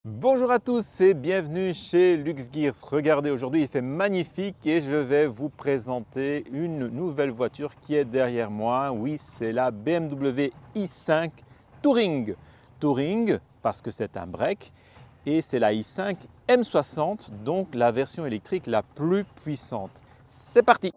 Bonjour à tous et bienvenue chez LuxGears. Regardez, aujourd'hui il fait magnifique et je vais vous présenter une nouvelle voiture qui est derrière moi. Oui, c'est la BMW i5 Touring. Touring parce que c'est un break et c'est la i5 M60, donc la version électrique la plus puissante. C'est parti!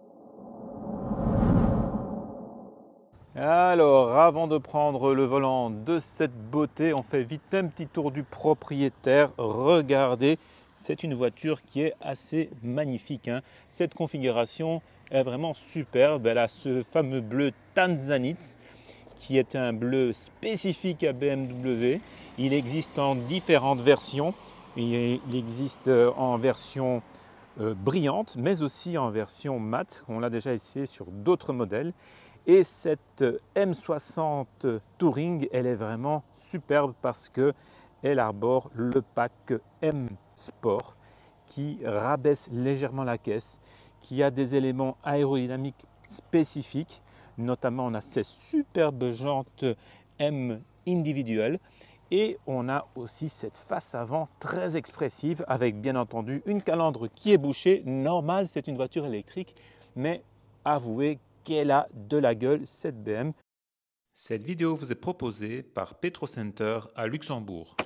Alors, avant de prendre le volant de cette beauté, on fait vite un petit tour du propriétaire. Regardez, c'est une voiture qui est assez magnifique, hein. Cette configuration est vraiment superbe. Elle a ce fameux bleu tanzanite qui est un bleu spécifique à BMW. Il existe en différentes versions. Il existe en version brillante, mais aussi en version mat. On l'a déjà essayé sur d'autres modèles. Et cette M60 Touring, elle est vraiment superbe parce qu'elle arbore le pack M Sport qui rabaisse légèrement la caisse, qui a des éléments aérodynamiques spécifiques. Notamment, on a ces superbes jantes M individuelles. Et on a aussi cette face avant très expressive avec bien entendu une calandre qui est bouchée. Normal, c'est une voiture électrique, mais avouez qu'elle a de la gueule, cette BM. Cette vidéo vous est proposée par Petro Center à Luxembourg.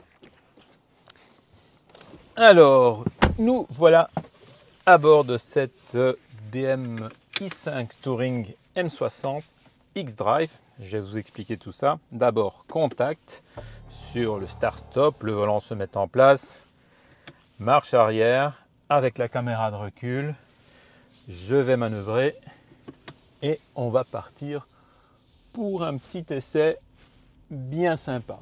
Alors, nous voilà à bord de cette BMW i5 Touring M60 X-Drive. Je vais vous expliquer tout ça. D'abord, contact sur le start-stop, le volant se met en place, marche arrière avec la caméra de recul. Je vais manœuvrer et on va partir pour un petit essai bien sympa.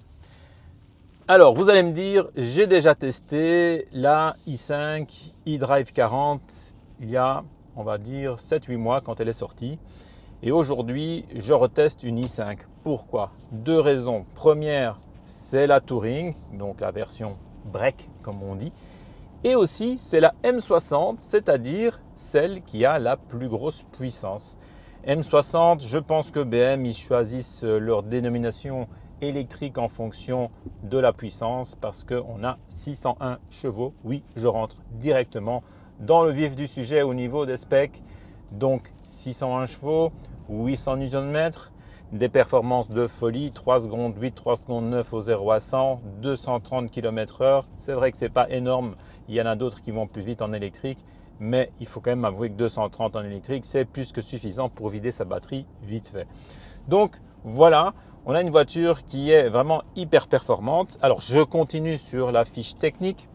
Alors, vous allez me dire, j'ai déjà testé la i5 eDrive 40 il y a, on va dire, 7-8 mois quand elle est sortie. Et aujourd'hui, je reteste une i5. Pourquoi? Deux raisons. Première, c'est la Touring, donc la version break comme on dit. Et aussi, c'est la M60, c'est-à-dire celle qui a la plus grosse puissance. M60, je pense que BM, ils choisissent leur dénomination électrique en fonction de la puissance parce qu'on a 601 chevaux. Oui, je rentre directement dans le vif du sujet au niveau des specs. Donc 601 chevaux, 800 Nm, des performances de folie, 3 secondes 8, 3 secondes 9 au 0 à 100, 230 km/h. C'est vrai que ce n'est pas énorme, il y en a d'autres qui vont plus vite en électrique, mais il faut quand même avouer que 230 en électrique, c'est plus que suffisant pour vider sa batterie vite fait. Donc voilà, on a une voiture qui est vraiment hyper performante. Alors je continue sur la fiche technique.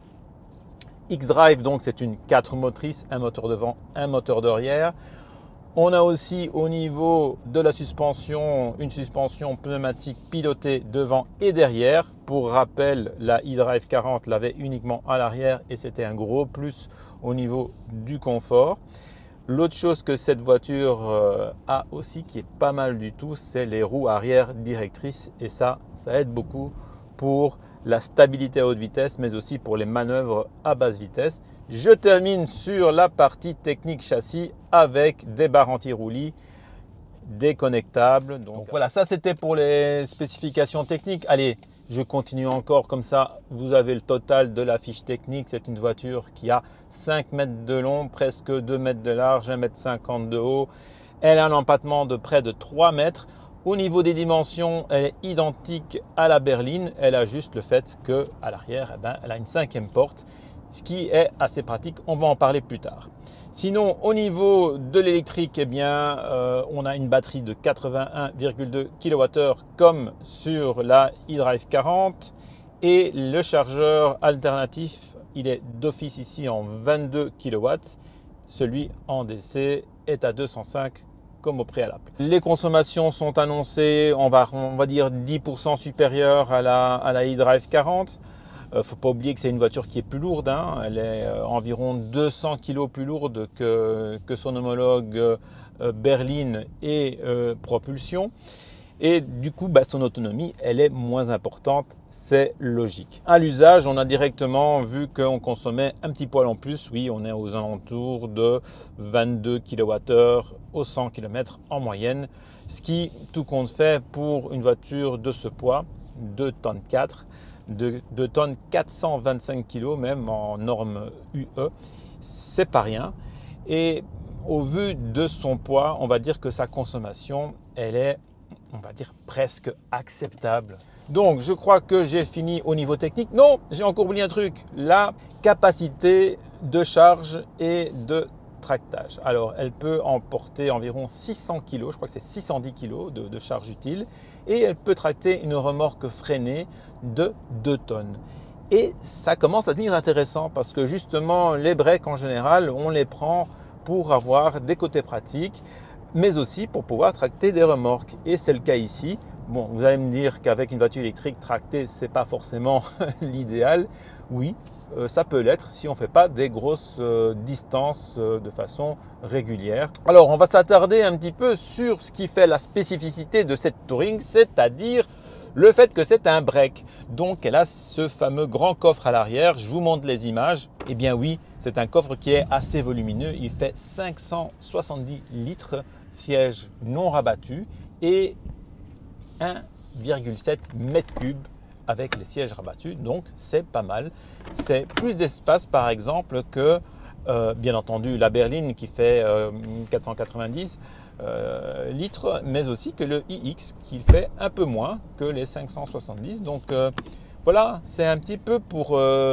X-Drive, donc c'est une 4 motrices, un moteur devant, un moteur derrière. On a aussi au niveau de la suspension, une suspension pneumatique pilotée devant et derrière. Pour rappel, la eDrive 40 l'avait uniquement à l'arrière et c'était un gros plus au niveau du confort. L'autre chose que cette voiture a aussi qui est pas mal du tout, c'est les roues arrière directrices et ça aide beaucoup pour la stabilité à haute vitesse mais aussi pour les manœuvres à basse vitesse. Je termine sur la partie technique châssis avec des barres anti-roulis déconnectables. Donc voilà, ça c'était pour les spécifications techniques. Allez, je continue encore comme ça, vous avez le total de la fiche technique. C'est une voiture qui a 5 mètres de long, presque 2 mètres de large, 1,50 m de haut. Elle a un empattement de près de 3 mètres. Au niveau des dimensions, elle est identique à la berline. Elle a juste le fait qu'à l'arrière, elle a une 5e porte, ce qui est assez pratique. On va en parler plus tard. Sinon, au niveau de l'électrique, eh bien, on a une batterie de 81,2 kWh comme sur la eDrive 40 et le chargeur alternatif, il est d'office ici en 22 kW. Celui en DC est à 205 comme au préalable. Les consommations sont annoncées, on va dire 10% supérieures à la eDrive 40. Faut pas oublier que c'est une voiture qui est plus lourde, hein. Elle est environ 200 kg plus lourde que son homologue berline et propulsion. Et du coup, son autonomie, elle est moins importante, c'est logique. À l'usage, on a directement vu qu'on consommait un petit poil en plus. Oui, on est aux alentours de 22 kWh au 100 km en moyenne, ce qui, tout compte fait, pour une voiture de ce poids, 2,4 tonnes, de tonnes, 425 kg même en norme UE. C'est pas rien. Et au vu de son poids, on va dire que sa consommation, elle est, on va dire, presque acceptable. Donc, je crois que j'ai fini au niveau technique. Non, j'ai encore oublié un truc, la capacité de charge et de tractage. Alors, elle peut emporter environ 600 kg, je crois que c'est 610 kg de charge utile, et elle peut tracter une remorque freinée de 2 tonnes. Et ça commence à devenir intéressant parce que justement, les breaks en général, on les prend pour avoir des côtés pratiques, mais aussi pour pouvoir tracter des remorques. Et c'est le cas ici. Bon, vous allez me dire qu'avec une voiture électrique, tracter, ce n'est pas forcément l'idéal. Oui, ça peut l'être si on ne fait pas des grosses distances de façon régulière. Alors, on va s'attarder un petit peu sur ce qui fait la spécificité de cette Touring, c'est-à-dire le fait que c'est un break. Donc, elle a ce fameux grand coffre à l'arrière. Je vous montre les images. Eh bien oui, c'est un coffre qui est assez volumineux. Il fait 570 litres, siège non rabattu et 1,7 m3 avec les sièges rabattus, donc c'est pas mal. C'est plus d'espace par exemple que bien entendu la berline qui fait 490 litres, mais aussi que le iX qui fait un peu moins que les 570. Donc voilà, c'est un petit peu pour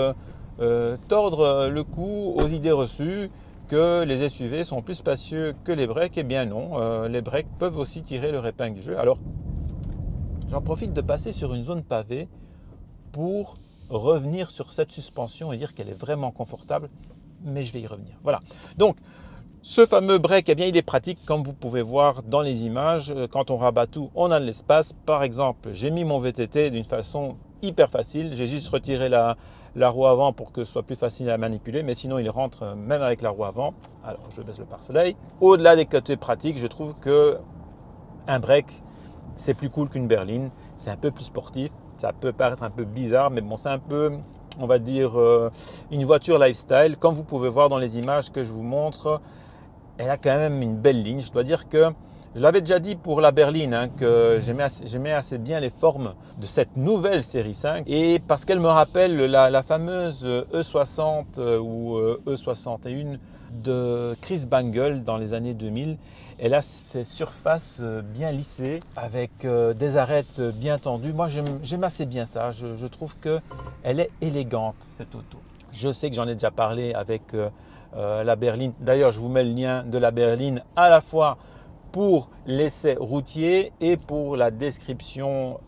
tordre le cou aux idées reçues que les SUV sont plus spacieux que les breaks. Eh bien non, les breaks peuvent aussi tirer leur épingle du jeu. Alors, j'en profite de passer sur une zone pavée pour revenir sur cette suspension et dire qu'elle est vraiment confortable, mais je vais y revenir. Voilà. Donc, ce fameux break, eh bien, il est pratique comme vous pouvez voir dans les images. Quand on rabat tout, on a de l'espace. Par exemple, j'ai mis mon VTT d'une façon hyper facile. J'ai juste retiré la roue avant pour que ce soit plus facile à manipuler, mais sinon il rentre même avec la roue avant. Alors, je baisse le pare-soleil. Au-delà des côtés pratiques, je trouve que un break, c'est plus cool qu'une berline, c'est un peu plus sportif, ça peut paraître un peu bizarre, mais bon, c'est un peu, on va dire, une voiture lifestyle. Comme vous pouvez voir dans les images que je vous montre, elle a quand même une belle ligne. Je dois dire que, je l'avais déjà dit pour la berline, hein, que j'aimais assez bien les formes de cette nouvelle série 5, et parce qu'elle me rappelle la fameuse E60 ou E61 de Chris Bangle dans les années 2000. Elle a ses surfaces bien lissées avec des arêtes bien tendues. Moi, j'aime assez bien ça. Je trouve qu'elle est élégante, cette auto. Je sais que j'en ai déjà parlé avec la berline. D'ailleurs, je vous mets le lien de la berline à la fois pour l'essai routier et pour la description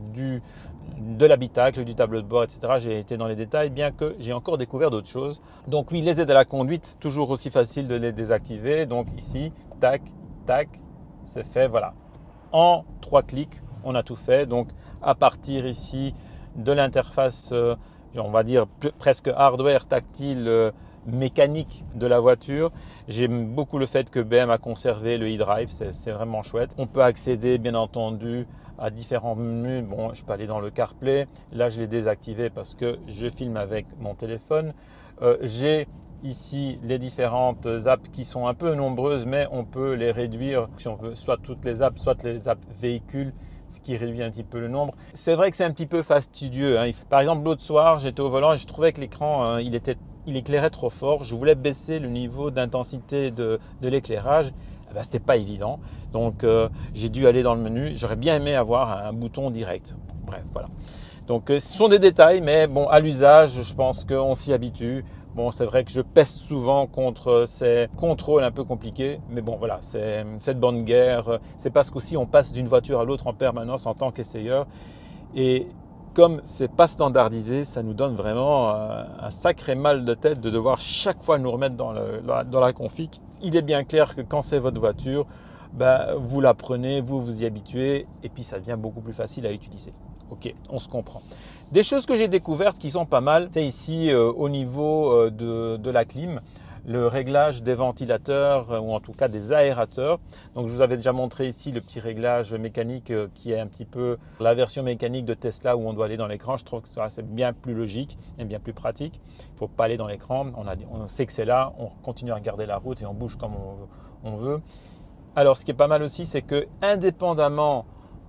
de l'habitacle, du tableau de bord, etc. J'ai été dans les détails, bien que j'ai encore découvert d'autres choses. Donc oui, les aides à la conduite, toujours aussi facile de les désactiver. Donc ici, tac, tac, c'est fait, voilà. En 3 clics, on a tout fait. Donc à partir ici de l'interface, on va dire presque hardware, tactile, mécanique de la voiture. J'aime beaucoup le fait que BM a conservé le e-drive, c'est vraiment chouette. On peut accéder bien entendu à différents menus. Bon, je peux aller dans le CarPlay. Là, je l'ai désactivé parce que je filme avec mon téléphone. J'ai ici les différentes apps qui sont un peu nombreuses, mais on peut les réduire si on veut, soit toutes les apps, soit les apps véhicules, ce qui réduit un petit peu le nombre. C'est vrai que c'est un petit peu fastidieux, hein. Par exemple, l'autre soir, j'étais au volant et je trouvais que l'écran, il éclairait trop fort. Je voulais baisser le niveau d'intensité de l'éclairage. Eh ben, c'était pas évident. Donc, j'ai dû aller dans le menu. J'aurais bien aimé avoir un bouton direct. Bref, voilà. Donc, ce sont des détails, mais bon, à l'usage, je pense qu'on s'y habitue. Bon, c'est vrai que je peste souvent contre ces contrôles un peu compliqués, mais bon, voilà, c'est cette bonne guerre. C'est parce qu'aussi on passe d'une voiture à l'autre en permanence en tant qu'essayeur. Et comme c'est pas standardisé, ça nous donne vraiment un sacré mal de tête de devoir chaque fois nous remettre dans la config. Il est bien clair que quand c'est votre voiture, ben, vous la prenez, vous vous y habituez, et puis ça devient beaucoup plus facile à utiliser. Ok, on se comprend. Des choses que j'ai découvertes qui sont pas mal, c'est ici au niveau de la clim, le réglage des ventilateurs ou en tout cas des aérateurs. Donc je vous avais déjà montré ici le petit réglage mécanique qui est un petit peu la version mécanique de Tesla où on doit aller dans l'écran. Je trouve que ça c'est bien plus logique et bien plus pratique. Il ne faut pas aller dans l'écran, on sait que c'est là, on continue à regarder la route et on bouge comme on veut. Alors ce qui est pas mal aussi, c'est que indépendamment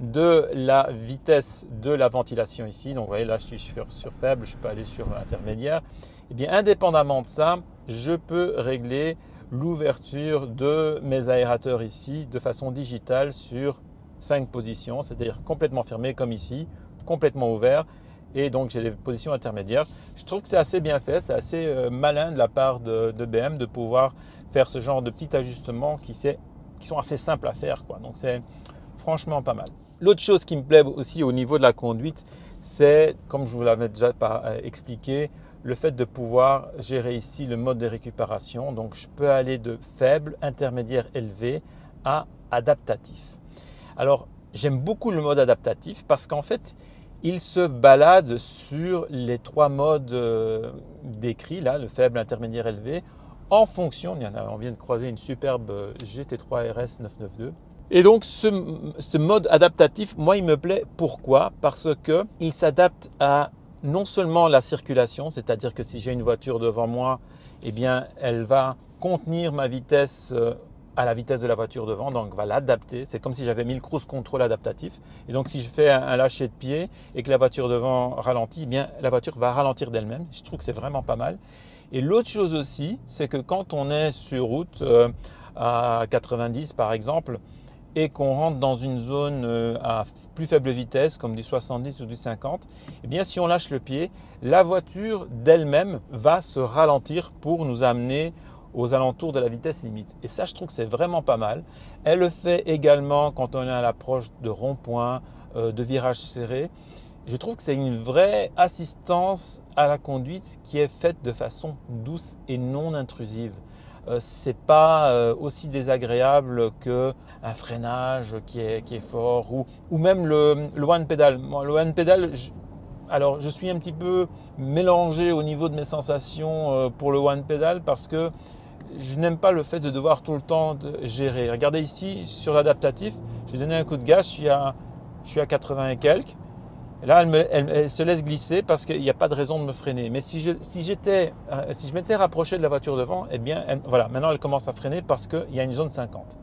de la vitesse de la ventilation ici. Donc vous voyez là je suis sur faible, je peux aller sur intermédiaire. Et bien indépendamment de ça, je peux régler l'ouverture de mes aérateurs ici de façon digitale sur 5 positions, c'est-à-dire complètement fermé comme ici, complètement ouvert. Et donc j'ai des positions intermédiaires. Je trouve que c'est assez bien fait, c'est assez malin de la part de BM de pouvoir faire ce genre de petits ajustements qui sont assez simples à faire, quoi. Donc c'est franchement pas mal. L'autre chose qui me plaît aussi au niveau de la conduite, c'est, comme je vous l'avais déjà expliqué, le fait de pouvoir gérer ici le mode de récupération. Donc je peux aller de faible, intermédiaire, élevé à adaptatif. Alors j'aime beaucoup le mode adaptatif parce qu'en fait, il se balade sur les 3 modes décrits, là, le faible, intermédiaire, élevé, en fonction, on vient de croiser une superbe GT3 RS 992. Et donc ce mode adaptatif, moi il me plaît. Pourquoi? Parce qu'il s'adapte à non seulement la circulation, c'est-à-dire que si j'ai une voiture devant moi, eh bien elle va contenir ma vitesse à la vitesse de la voiture devant, donc va l'adapter. C'est comme si j'avais mis le cruise control adaptatif. Et donc si je fais un lâcher de pied et que la voiture devant ralentit, eh bien la voiture va ralentir d'elle-même. Je trouve que c'est vraiment pas mal. Et l'autre chose aussi, c'est que quand on est sur route à 90 par exemple, et qu'on rentre dans une zone à plus faible vitesse, comme du 70 ou du 50, eh bien si on lâche le pied, la voiture d'elle-même va se ralentir pour nous amener aux alentours de la vitesse limite. Et ça, je trouve que c'est vraiment pas mal. Elle le fait également quand on est à l'approche de ronds-points, de virages serrés. Je trouve que c'est une vraie assistance à la conduite qui est faite de façon douce et non intrusive. C'est pas aussi désagréable qu'un freinage qui est fort ou même le one pedal. Moi, le one pedal, alors je suis un petit peu mélangé au niveau de mes sensations pour le one pedal parce que je n'aime pas le fait de devoir tout le temps gérer. Regardez ici sur l'adaptatif, j'ai donné un coup de gaz, je suis à 80 et quelques. Et là, elle se laisse glisser parce qu'il n'y a pas de raison de me freiner. Mais si je m'étais rapproché de la voiture devant, eh bien, voilà, maintenant elle commence à freiner parce qu'il y a une zone 50.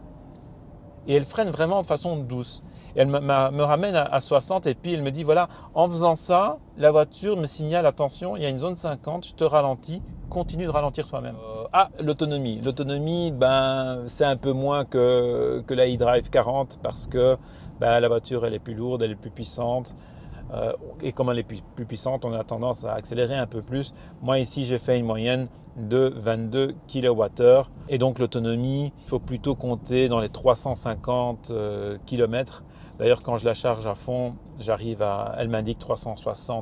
Et elle freine vraiment de façon douce. Et elle me ramène à 60 et puis elle me dit, voilà, en faisant ça, la voiture me signale, attention, il y a une zone 50, je te ralentis, continue de ralentir toi-même. L'autonomie. L'autonomie, ben, c'est un peu moins que la iDrive 40 parce que ben, la voiture, elle est plus lourde, elle est plus puissante. Et comme elle est plus puissante, on a tendance à accélérer un peu plus. Moi ici, j'ai fait une moyenne de 22 kWh et donc l'autonomie, il faut plutôt compter dans les 350 km. D'ailleurs, quand je la charge à fond, elle m'indique 360,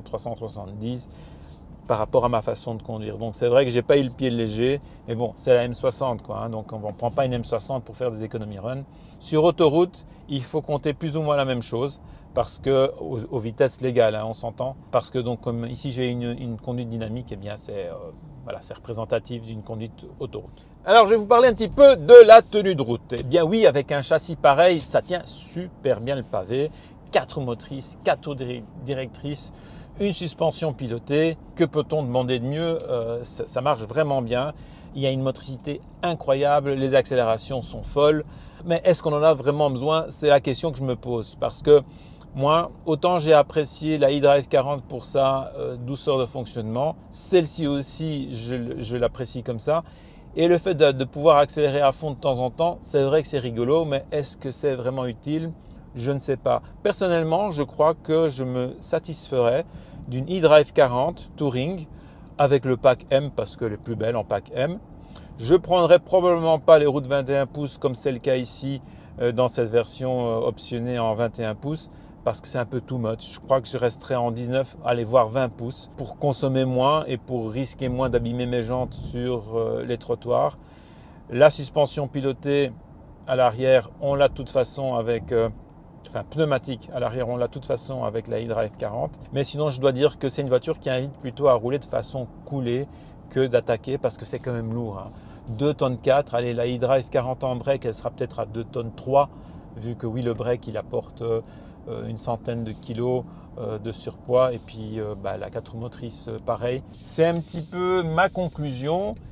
370 par rapport à ma façon de conduire. Donc c'est vrai que j'ai pas eu le pied léger, mais bon, c'est la M60 quoi, hein, donc on ne prend pas une M60 pour faire des économies run. Sur autoroute, il faut compter plus ou moins la même chose parce que aux vitesses légales, hein, on s'entend. Parce que donc comme ici j'ai une conduite dynamique, eh bien c'est représentatif d'une conduite autoroute. Alors je vais vous parler un petit peu de la tenue de route. Eh bien oui, avec un châssis pareil, ça tient super bien le pavé. 4 motrices, 4 directrices, une suspension pilotée. Que peut-on demander de mieux? Ça marche vraiment bien. Il y a une motricité incroyable, les accélérations sont folles. Mais est-ce qu'on en a vraiment besoin? C'est la question que je me pose. Parce que moi, autant j'ai apprécié la iDrive 40 pour sa douceur de fonctionnement, celle-ci aussi, je l'apprécie comme ça. Et le fait de pouvoir accélérer à fond de temps en temps, c'est vrai que c'est rigolo, mais est-ce que c'est vraiment utile? Je ne sais pas. Personnellement, je crois que je me satisferais d'une iDrive 40 Touring avec le pack M parce que les plus belles en pack M. Je ne prendrai probablement pas les roues de 21 pouces comme c'est le cas ici dans cette version optionnée en 21 pouces parce que c'est un peu too much. Je crois que je resterai en 19, allez voir 20 pouces pour consommer moins et pour risquer moins d'abîmer mes jantes sur les trottoirs. La suspension pilotée à l'arrière, on l'a de toute façon avec... pneumatique à l'arrière, on l'a de toute façon avec la iDrive 40. Mais sinon, je dois dire que c'est une voiture qui invite plutôt à rouler de façon coolée que d'attaquer parce que c'est quand même lourd. Hein. 2 tonnes 4, allez, la iDrive 40 en break, elle sera peut-être à 2 tonnes 3, vu que oui, le break, il apporte une centaine de kilos de surpoids. Et puis la 4 motrices, pareil. C'est un petit peu ma conclusion.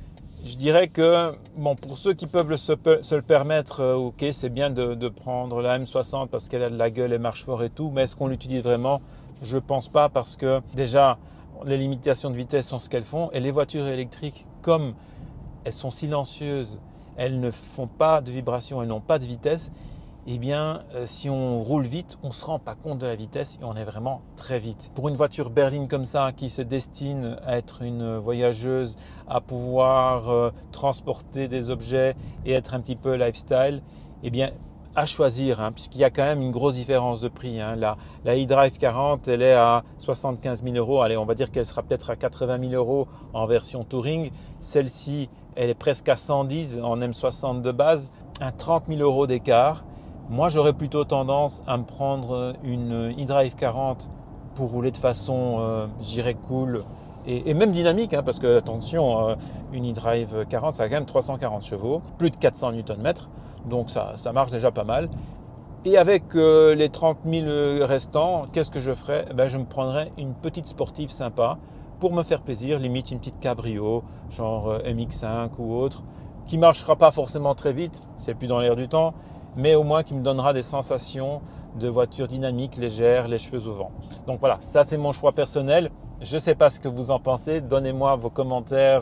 Je dirais que bon, pour ceux qui peuvent se le permettre, ok, c'est bien de prendre la M60 parce qu'elle a de la gueule, elle marche fort et tout, mais est-ce qu'on l'utilise vraiment? Je ne pense pas parce que déjà, les limitations de vitesse sont ce qu'elles font et les voitures électriques, comme elles sont silencieuses, elles ne font pas de vibration, elles n'ont pas de vitesse, eh bien, si on roule vite, on ne se rend pas compte de la vitesse et on est vraiment très vite. Pour une voiture berline comme ça, qui se destine à être une voyageuse, à pouvoir transporter des objets et être un petit peu lifestyle, eh bien, à choisir, hein, puisqu'il y a quand même une grosse différence de prix. Hein. La e-Drive 40, elle est à 75 000 euros. Allez, on va dire qu'elle sera peut-être à 80 000 euros en version touring. Celle-ci, elle est presque à 110 en M60 de base, à 30 000 euros d'écart. Moi, j'aurais plutôt tendance à me prendre une e-Drive 40 pour rouler de façon, je dirais, cool et même dynamique, hein, parce que, attention, une e-Drive 40, ça a quand même 340 chevaux, plus de 400 Nm, donc ça marche déjà pas mal. Et avec les 30 000 restants, qu'est-ce que je ferais? Ben, je me prendrais une petite sportive sympa pour me faire plaisir, limite une petite cabrio, genre MX5 ou autre, qui ne marchera pas forcément très vite, c'est plus dans l'air du temps, mais au moins qui me donnera des sensations de voiture dynamique, légère, les cheveux au vent. Donc voilà, ça c'est mon choix personnel. Je ne sais pas ce que vous en pensez, donnez-moi vos commentaires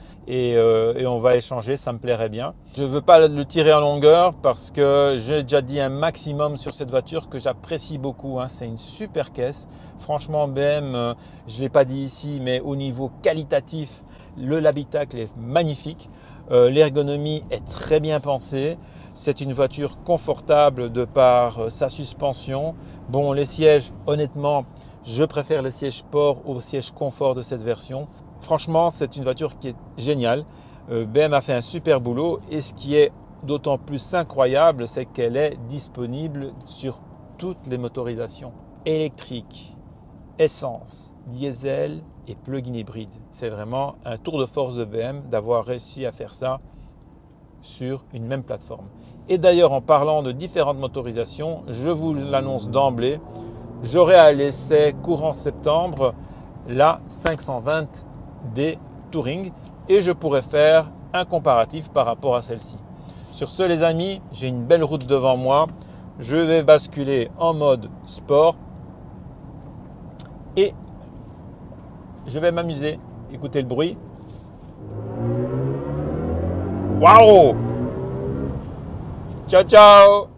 et on va échanger, ça me plairait bien. Je ne veux pas le tirer en longueur parce que j'ai déjà dit un maximum sur cette voiture que j'apprécie beaucoup, hein. C'est une super caisse. Franchement, BM, je ne l'ai pas dit ici, mais au niveau qualitatif, l'habitacle est magnifique. L'ergonomie est très bien pensée. C'est une voiture confortable de par sa suspension. Bon, les sièges, honnêtement, je préfère les sièges sport aux sièges confort de cette version. Franchement, c'est une voiture qui est géniale. BM a fait un super boulot et ce qui est d'autant plus incroyable, c'est qu'elle est disponible sur toutes les motorisations électriques, essence, diesel et plug-in hybride. C'est vraiment un tour de force de BM d'avoir réussi à faire ça sur une même plateforme. Et d'ailleurs, en parlant de différentes motorisations, je vous l'annonce d'emblée, j'aurai à l'essai courant septembre la 520D Touring et je pourrai faire un comparatif par rapport à celle-ci. Sur ce les amis, j'ai une belle route devant moi. Je vais basculer en mode sport et je vais m'amuser. Écoutez le bruit. Waouh! Ciao ciao!